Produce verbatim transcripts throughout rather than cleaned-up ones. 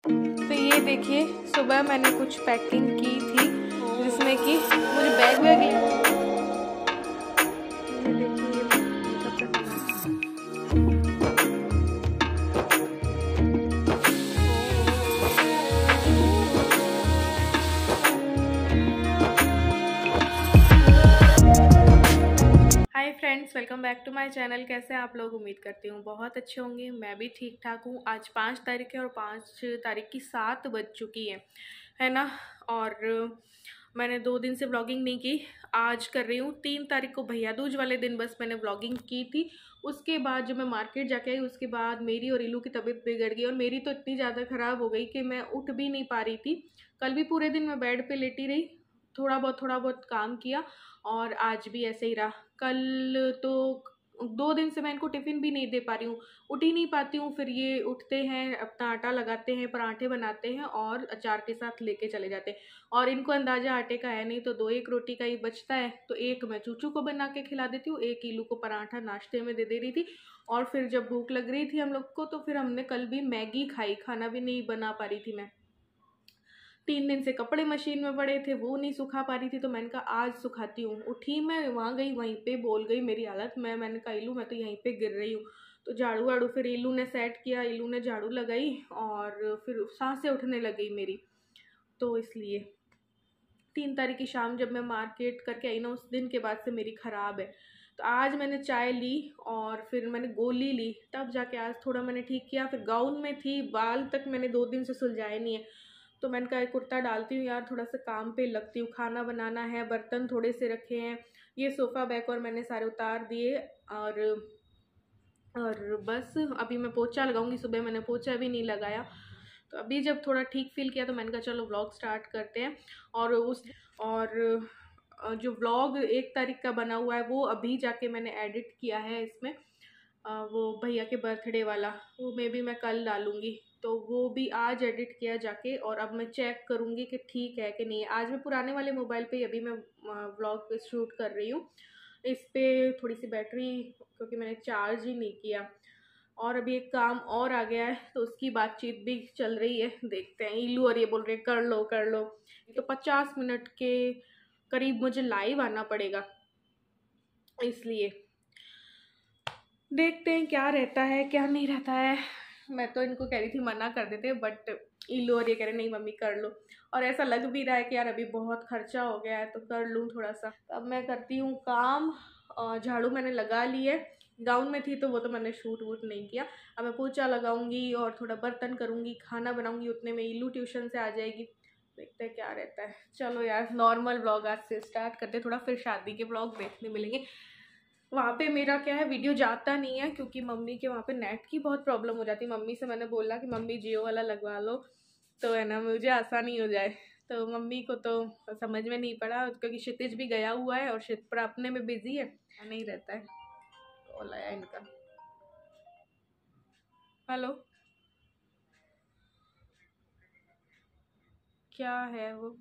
तो ये देखिए, सुबह मैंने कुछ पैकिंग की थी जिसमें कि मुझे बैग वैग ले, ये देखिए मेकअप का सामान। Hi friends, welcome back to my channel. कैसे हैं आप लोग? उम्मीद करती हूँ बहुत अच्छे होंगे। मैं भी ठीक ठाक हूँ। आज पाँच तारीख है और पाँच तारीख की सात बज चुकी है है ना। और मैंने दो दिन से व्लॉगिंग नहीं की, आज कर रही हूँ। तीन तारीख को भैया दूज वाले दिन बस मैंने व्लॉगिंग की थी। उसके बाद जब मैं मार्केट जाके आई, उसके बाद मेरी और इलू की तबीयत बिगड़ गई और मेरी तो इतनी ज़्यादा ख़राब हो गई कि मैं उठ भी नहीं पा रही थी। कल भी पूरे दिन मैं बेड पे लेटी रही, थोड़ा बहुत थोड़ा बहुत काम किया और आज भी ऐसे ही रहा। कल तो दो दिन से मैं इनको टिफ़िन भी नहीं दे पा रही हूँ, उठ ही नहीं पाती हूँ। फिर ये उठते हैं, अपना आटा लगाते हैं, पराठे बनाते हैं और अचार के साथ लेके चले जाते हैं। और इनको अंदाज़ा आटे का है नहीं, तो दो एक रोटी का ही बचता है, तो एक मैं चूचू को बना के खिला देती हूँ, एक इलू को पराठा नाश्ते में दे दे रही थी। और फिर जब भूख लग रही थी हम लोग को, तो फिर हमने कल भी मैगी खाई, खाना भी नहीं बना पा रही थी मैं। तीन दिन से कपड़े मशीन में पड़े थे, वो नहीं सुखा पा रही थी, तो मैंने कहा आज सुखाती हूँ। उठी मैं, वहाँ गई, वहीं पे बोल गई मेरी हालत। मैं मैंने कहा इलू मैं तो यहीं पे गिर रही हूँ। तो झाड़ू वाड़ू फिर इलू ने सेट किया, इलू ने झाड़ू लगाई और फिर सांसें उठने लगी मेरी। तो इसलिए तीन तारीख की शाम जब मैं मार्केट करके आई ना, उस दिन के बाद से मेरी ख़राब है। तो आज मैंने चाय ली और फिर मैंने गोली ली, तब जाके आज थोड़ा मैंने ठीक किया। फिर गाउन में थी, बाल तक मैंने दो दिन से सुलझाए नहीं है, तो मैंने कहा कुर्ता डालती हूँ यार, थोड़ा सा काम पे लगती हूँ। खाना बनाना है, बर्तन थोड़े से रखे हैं, ये सोफ़ा बैग और मैंने सारे उतार दिए। और और बस अभी मैं पोछा लगाऊंगी। सुबह मैंने पोछा भी नहीं लगाया, तो अभी जब थोड़ा ठीक फील किया तो मैंने कहा चलो व्लॉग स्टार्ट करते हैं। और उस और जो व्लॉग एक तारीख का बना हुआ है वो अभी जाके मैंने एडिट किया है इसमें, वो भैया के बर्थडे वाला, वो मे भी मैं कल डालूँगी। तो वो भी आज एडिट किया जाके, और अब मैं चेक करूँगी कि ठीक है कि नहीं है। आज मैं पुराने वाले मोबाइल पे अभी मैं व्लॉग पे शूट कर रही हूँ। इस पर थोड़ी सी बैटरी, क्योंकि मैंने चार्ज ही नहीं किया। और अभी एक काम और आ गया है, तो उसकी बातचीत भी चल रही है, देखते हैं। इलू और ये बोल रहे कर लो कर लो। तो पचास मिनट के करीब मुझे लाइव आना पड़ेगा, इसलिए देखते हैं क्या रहता है क्या नहीं रहता है। मैं तो इनको कह रही थी मना कर देते, बट इलू और ये कह रहे नहीं मम्मी कर लो। और ऐसा लग भी रहा है कि यार अभी बहुत खर्चा हो गया है, तो कर लूँ थोड़ा सा। अब मैं करती हूँ काम। झाड़ू मैंने लगा ली है, गाउन में थी तो वो तो मैंने शूट वूट नहीं किया। अब मैं पोछा लगाऊंगी और थोड़ा बर्तन करूँगी, खाना बनाऊँगी, उतने में इलू ट्यूशन से आ जाएगी। देखते हैं क्या रहता है। चलो यार, नॉर्मल व्लॉग आज से स्टार्ट करते, थोड़ा फिर शादी के व्लॉग देखने मिलेंगे। वहाँ पे मेरा क्या है, वीडियो जाता नहीं है, क्योंकि मम्मी के वहाँ पे नेट की बहुत प्रॉब्लम हो जाती है। मम्मी से मैंने बोला कि मम्मी जियो वाला लगवा लो, तो है ना मुझे आसानी हो जाए। तो मम्मी को तो समझ में नहीं पड़ा, क्योंकि क्षितिज भी गया हुआ है और शिप्रा अपने में बिजी है, नहीं रहता है। कॉल आया इनका। हेलो, क्या है वो?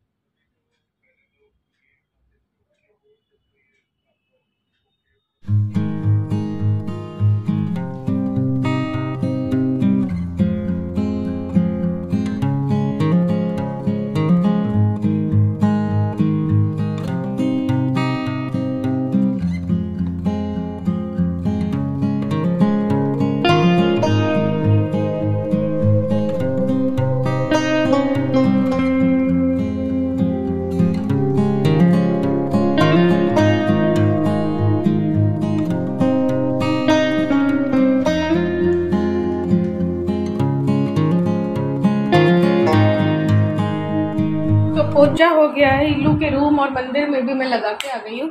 पोछा हो गया है, इलू के रूम और मंदिर में भी मैं लगा के आ गई हूँ।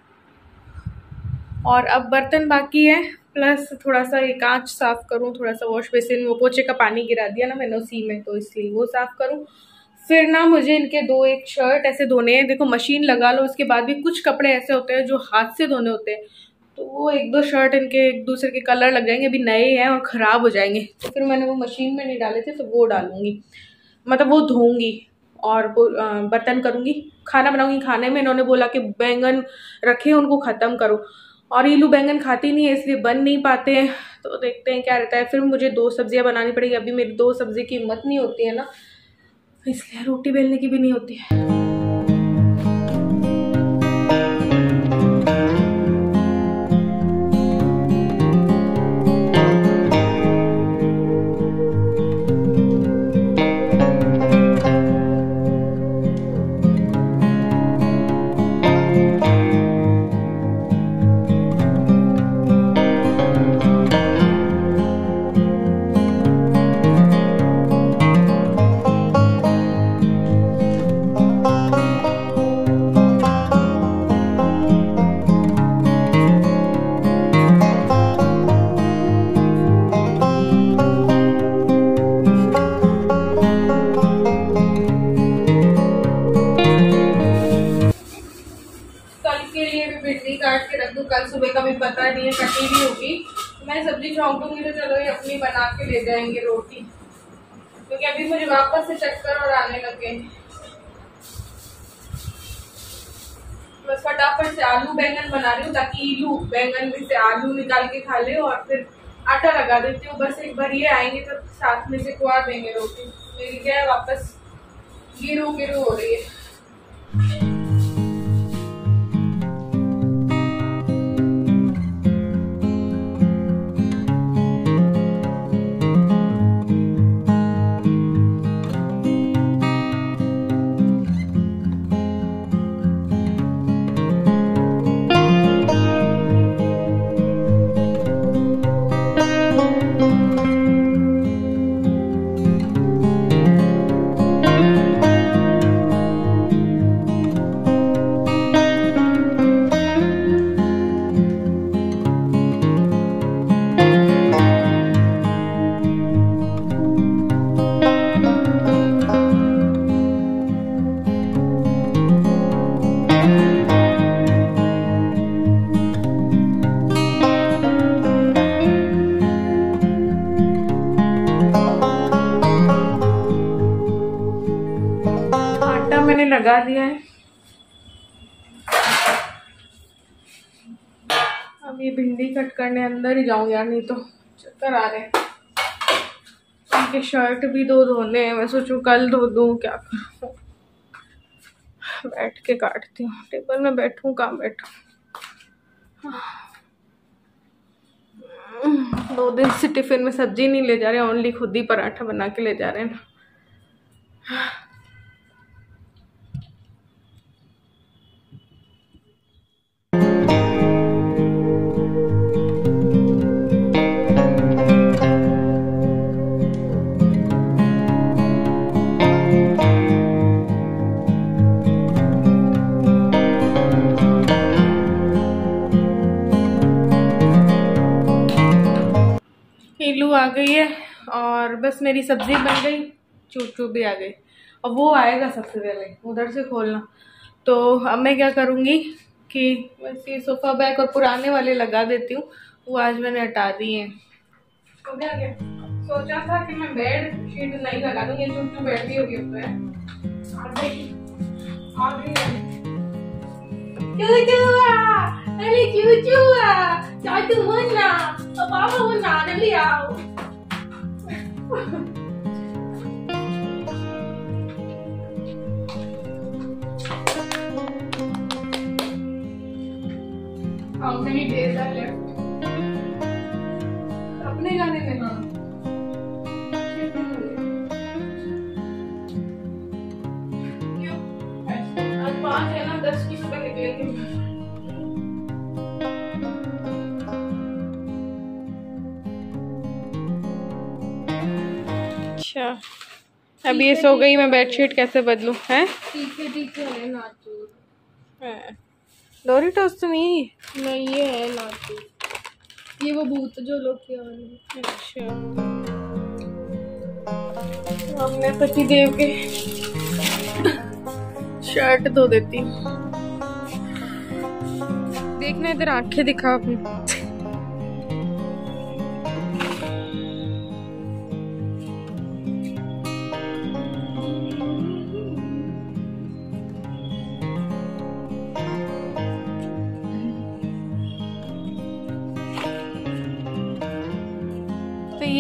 और अब बर्तन बाकी है, प्लस थोड़ा सा ये कांच साफ करूँ, थोड़ा सा वॉश बेसिन, वो पोछे का पानी गिरा दिया ना मैंने उसी में, तो इसलिए वो साफ करूँ। फिर ना मुझे इनके दो एक शर्ट ऐसे धोने हैं। देखो मशीन लगा लो, उसके बाद भी कुछ कपड़े ऐसे होते हैं जो हाथ से धोने होते हैं, तो वो एक दो शर्ट इनके एक दूसरे के कलर लग जाएंगे, अभी नए हैं और ख़राब हो जाएंगे। तो फिर मैंने वो मशीन में नहीं डाले थे, तो वो डालूंगी, मतलब वो धोऊंगी और बर्तन करूंगी, खाना बनाऊंगी। खाने में इन्होंने बोला कि बैंगन रखे उनको ख़त्म करो, और ईलू बैंगन खाती नहीं है इसलिए बन नहीं पाते हैं। तो देखते हैं क्या रहता है। फिर मुझे दो सब्जियां बनानी पड़ेगी। अभी मेरी दो सब्जी की हिम्मत नहीं होती है ना, इसलिए रोटी बेलने की भी नहीं होती है। काट के रख दूँ, कल सुबह का भी पता नहीं है, कटी भी होगी। मैं सब्जी छौंक दूंगी तो चलो ये अपनी बना के ले जाएंगे रोटी, क्योंकि अभी मुझे वापस से चक्कर और आने लगे। बस फटाफट से आलू बैंगन बना रही हूँ ताकि ईलू बैंगन में से आलू निकाल के खा ले, और फिर आटा लगा देती हूँ। बस एक बार ये आएंगे तो साथ में से खुआ देंगे रोटी। मेरी क्या है वापस गिरू गिरू हो रही है। मैंने लगा दिया है। अब ये भिंडी कट करने अंदर ही जाऊं यार, नहीं तो चक्कर आ रहे हैं। उनके शर्ट भी दो धोने हैं, मैं सोचूं कल धो दूं, क्या करूं। बैठ के काटती हूँ, टेबल में बैठूं कहाँ बैठूं। दो दिन से टिफिन में सब्जी नहीं ले जा रहे, ओनली खुद ही पराठा बना के ले जा रहे हैं ना। ईलू आ गई है और बस मेरी सब्जी बन गई, चूचू भी आ गई। और वो आएगा सबसे पहले, उधर से खोलना। तो अब मैं क्या करूँगी कि बस ये सोफ़ा बैग और पुराने वाले लगा देती हूँ, वो आज मैंने हटा दिए हैं। तो क्या क्या सोचा था कि मैं बेड शीट नहीं लगा दूँ, ये चूचू बैठी होगी अब तो आ गई आ गई अरे चूचूआ चाचू मुन्ना और पापा मुन्ना जल्दी आओ। How many days are left? अपने गाने में हाँ क्यों आज पाँच है ना, दस की सुबह निकलेंगे। अच्छा अभी ये सो गई, मैं बेडशीट कैसे बदलूं हैं? तीखे तीखे है नाचूर। डोरिटोस तो नहीं, नहीं ये है नाचूर, ये वो भूत जो लोग किया वाले। अच्छा तो हमने पति देव के शर्ट धो देती। देखना इधर आंखें दिखा अपनी।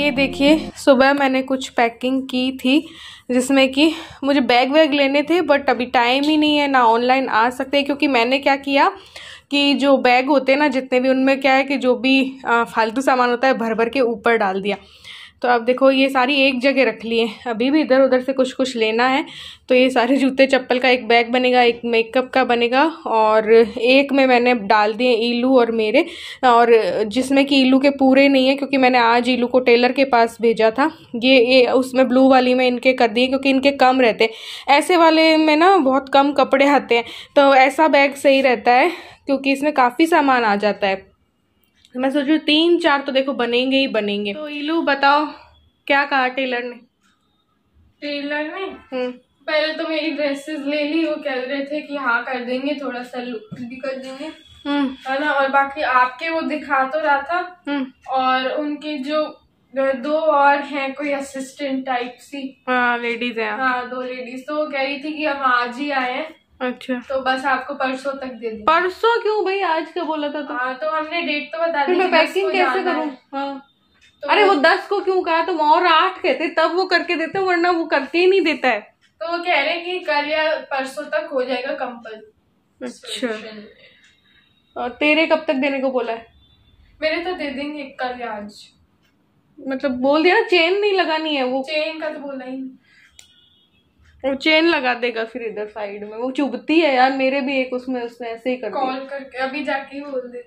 ये देखिए, सुबह मैंने कुछ पैकिंग की थी जिसमें कि मुझे बैग वैग लेने थे, बट अभी टाइम ही नहीं है, ना ऑनलाइन आ सकते, क्योंकि मैंने क्या किया कि जो बैग होते हैं ना जितने भी, उनमें क्या है कि जो भी फालतू सामान होता है भर भर के ऊपर डाल दिया। तो अब देखो ये सारी एक जगह रख लिए, अभी भी इधर उधर से कुछ कुछ लेना है। तो ये सारे जूते चप्पल का एक बैग बनेगा, एक मेकअप का बनेगा, और एक में मैंने डाल दिए ईलू और मेरे, और जिसमें कि ईलू के पूरे नहीं है क्योंकि मैंने आज ईलू को टेलर के पास भेजा था। ये, ये उसमें ब्लू वाली में इनके कर दिए क्योंकि इनके कम रहते, ऐसे वाले में ना बहुत कम कपड़े आते हैं, तो ऐसा बैग सही रहता है क्योंकि इसमें काफ़ी सामान आ जाता है। मैं सोच रही हूँ तीन चार तो देखो बनेंगे ही बनेंगे। तो ईलू बताओ क्या कहा टेलर ने? टेलर ने पहले तो मेरी ड्रेसेस ले ली, वो कह रहे थे कि हाँ कर देंगे, थोड़ा सा लुक भी कर देंगे, है ना, और बाकी आपके वो दिखा तो रहा था, और उनके जो दो और हैं कोई असिस्टेंट टाइप सी, हाँ लेडीज हैं, हाँ दो लेडीज, तो वो कह रही थी कि हम आज ही आए हैं। अच्छा, तो बस आपको परसों तक दे दी। परसों क्यों भाई, आज का बोला था तो? हाँ तो हमने डेट तो बता दी, मैं पैकिंग कैसे करूँ? हाँ तो अरे वो दस को क्यों कहा, तुम और आठ कहते तब वो करके देते, वरना वो करके ही नहीं देता है। तो वो कह रहे कि कल या परसों तक हो जाएगा कंपल। अच्छा, और तेरे कब तक देने को बोला है? मेरे तो दे देंगे कल या आज। मतलब बोल दिया ना, चेन नहीं लगानी है, वो चेन का तो बोला ही, वो चेन लगा देगा फिर इधर साइड में, वो चुभती है यार, मेरे भी एक उसमें उसने ऐसे ही कर दिया। कॉल करके अभी जाके बोल देती।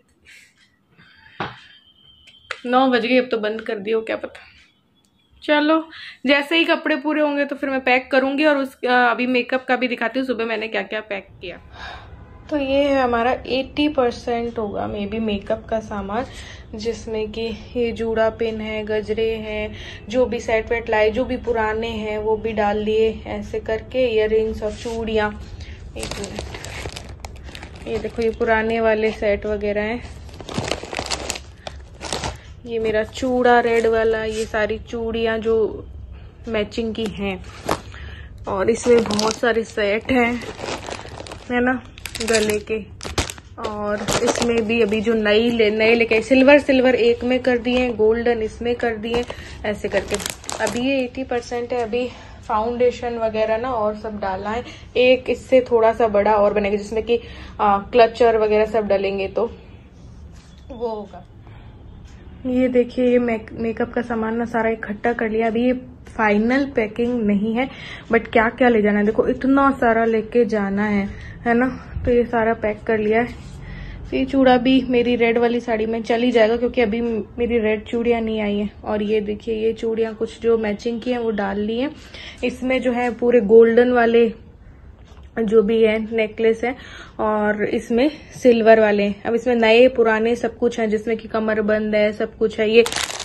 नौ बज गए, अब तो बंद कर दियो, क्या पता। चलो जैसे ही कपड़े पूरे होंगे तो फिर मैं पैक करूंगी, और उस अभी मेकअप का भी दिखाती हूँ सुबह मैंने क्या क्या पैक किया। तो ये है हमारा अस्सी परसेंट होगा मे बी मेकअप का सामान, जिसमें कि ये जूड़ा पिन है, गजरे हैं, जो भी सेट वेट लाए, जो भी पुराने हैं वो भी डाल लिए ऐसे करके, इयररिंग्स और चूड़ियाँ। एक मिनट, ये देखो ये पुराने वाले सेट वगैरह हैं, ये मेरा चूड़ा रेड वाला, ये सारी चूड़ियाँ जो मैचिंग की हैं, और इसमें बहुत सारे सेट हैं, है ना, गले के, और इसमें भी अभी जो नई ले नए लेके सिल्वर सिल्वर एक में कर दिए, गोल्डन इसमें कर दिए, ऐसे करके। अभी ये अस्सी परसेंट है, अभी फाउंडेशन वगैरह ना और सब डालना है, एक इससे थोड़ा सा बड़ा और बनेगा जिसमें कि क्लचर वगैरह सब डालेंगे तो वो होगा। ये देखिए ये मेक, मेकअप का सामान ना सारा इकट्ठा कर लिया, अभी ये फाइनल पैकिंग नहीं है, बट क्या क्या ले जाना है देखो, इतना सारा लेके जाना है, है ना। तो ये सारा पैक कर लिया है। तो ये चूड़ा भी मेरी रेड वाली साड़ी में चल ही जाएगा क्योंकि अभी मेरी रेड चूड़ियाँ नहीं आई हैं। और ये देखिए ये चूड़ियाँ कुछ जो मैचिंग की हैं वो डाल ली हैं। इसमें जो है पूरे गोल्डन वाले जो भी है नेकलेस है, और इसमें सिल्वर वाले हैं। अब इसमें नए पुराने सब कुछ है, जिसमें कि कमर बंद है, सब कुछ है, ये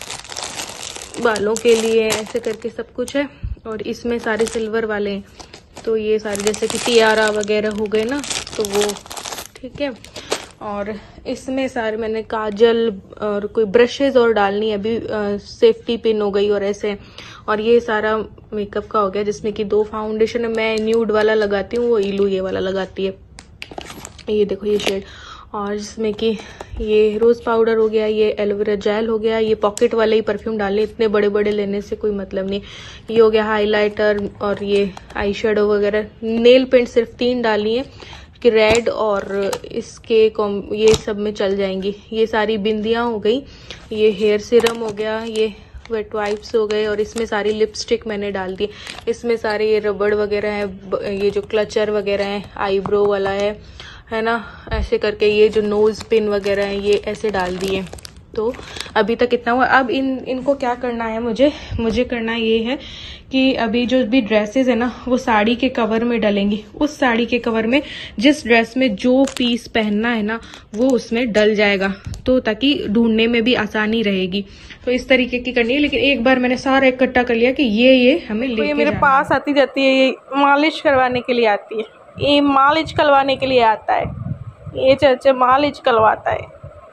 बालों के लिए ऐसे करके सब कुछ है, और इसमें सारे सिल्वर वाले हैं। तो ये सारे जैसे कि टियारा वगैरह हो गए ना, तो वो ठीक है। और इसमें सारे मैंने काजल और कोई ब्रशेज और डालनी है, अभी सेफ्टी पिन हो गई और ऐसे। और ये सारा मेकअप का हो गया, जिसमें कि दो फाउंडेशन मैं न्यूड वाला लगाती हूँ, वो ईलू ये वाला लगाती है। ये देखो ये शेड, और जिसमें कि ये रोज़ पाउडर हो गया, ये एलोवेरा जेल हो गया, ये पॉकेट वाले ही परफ्यूम डालने, इतने बड़े बड़े लेने से कोई मतलब नहीं। ये हो गया हाइलाइटर, और ये आई शेडो वगैरह। नेल पेंट सिर्फ तीन डालनी है कि रेड और इसके ये सब में चल जाएंगी। ये सारी बिंदियाँ हो गई, ये हेयर सीरम हो गया, ये वेट वाइप्स हो गए, और इसमें सारी लिपस्टिक मैंने डाल दी। इसमें सारे ये रबड़ वगैरह है, ये जो क्लचर वगैरह है, आईब्रो वाला है है ना, ऐसे करके। ये जो नोज पिन वगैरह है ये ऐसे डाल दिए। तो अभी तक इतना हुआ। अब इन इनको क्या करना है, मुझे मुझे करना ये है कि अभी जो भी ड्रेसेस है ना वो साड़ी के कवर में डलेंगी। उस साड़ी के कवर में जिस ड्रेस में जो पीस पहनना है ना वो उसमें डल जाएगा, तो ताकि ढूंढने में भी आसानी रहेगी। तो इस तरीके की करनी है। लेकिन एक बार मैंने सारा इकट्ठा कर लिया कि ये ये हमें लेके ये मेरे पास आती जाती है, ये मालिश करवाने के लिए आती है, ये मालिश करवाने के लिए आता है, ये चाचा मालिश करवाता है।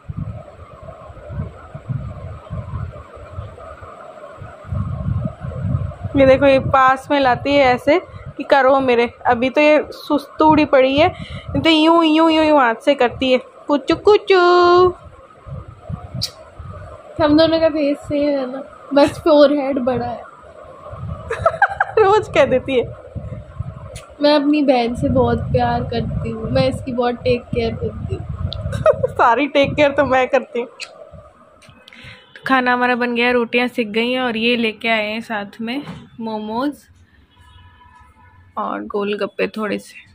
ये देखो ये पास में लाती है ऐसे कि करो मेरे। अभी तो ये सुस्तूड़ी पड़ी है, तो यूं यूं यूं यूं हाथ से करती है, कुचू कुचू। हम दोनों का फेस सेम है ना। बस फोरहेड बड़ा है। रोज कह देती है। मैं अपनी बहन से बहुत प्यार करती हूँ, मैं इसकी बहुत टेक केयर करती हूँ। सारी टेक केयर तो मैं करती हूँ। तो खाना हमारा बन गया, रोटियां सिक गई हैं और ये लेके आए हैं साथ में मोमोज और गोलगप्पे थोड़े से।